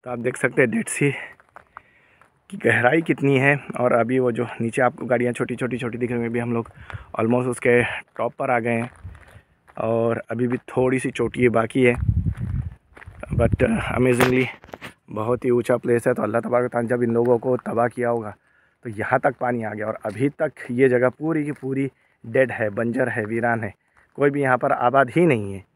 तो आप देख सकते हैं डेड सी की गहराई कितनी है। और अभी वो जो नीचे आपको गाड़ियाँ छोटी छोटी दिख रही हैं, अभी हम लोग ऑलमोस्ट उसके टॉप पर आ गए हैं और अभी भी थोड़ी सी चोटी बाकी है। बट अमेजिंगली बहुत ही ऊंचा प्लेस है। तो अल्लाह तबारक ताला जब इन लोगों को तबाह किया होगा तो यहाँ तक पानी आ गया और अभी तक ये जगह पूरी की पूरी डेड है, बंजर है, वीरान है, कोई भी यहाँ पर आबाद ही नहीं है।